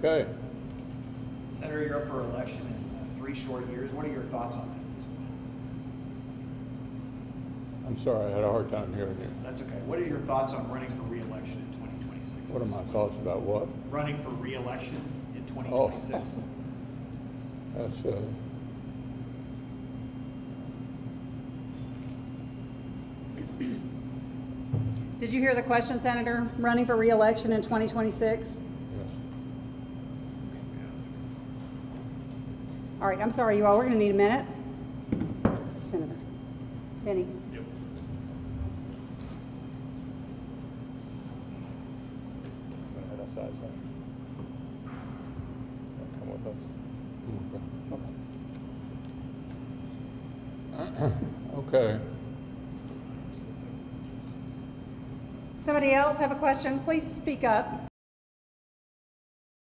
Okay. Senator, you're up for election in 3 short years. What are your thoughts on that? I'm sorry, I had a hard time hearing you. That's okay. What are your thoughts on running for re-election in 2026? What are my thoughts about what? Running for re-election in 2026. That's Did you hear the question, Senator? Running for re-election in 2026? yes. All right, I'm sorry, you all. We're going to need a minute. Senator Benny. Yep. Head outside, so. Come with us. Okay. Somebody else have a question? Please speak up.